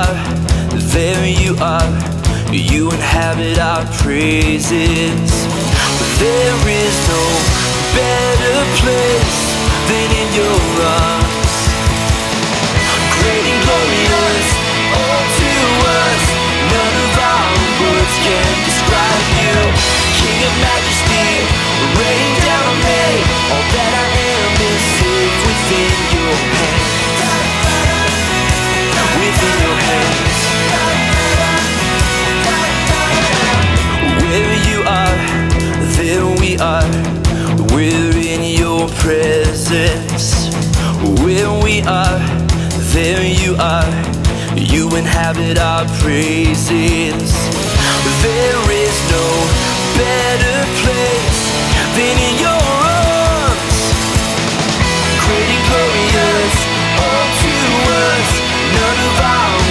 are, there you are. You inhabit our praises. There is no better place than in your arms. Great and glorious, all to us. None of our words can describe you. King of majesty, rain down on me. All that I am is safe within your hands. Within your hands. Where you are, there we are. We're in your presence. Where we are, there you are. You inhabit our praises. There is no better place than in your arms. Great and glorious, all to us. None of our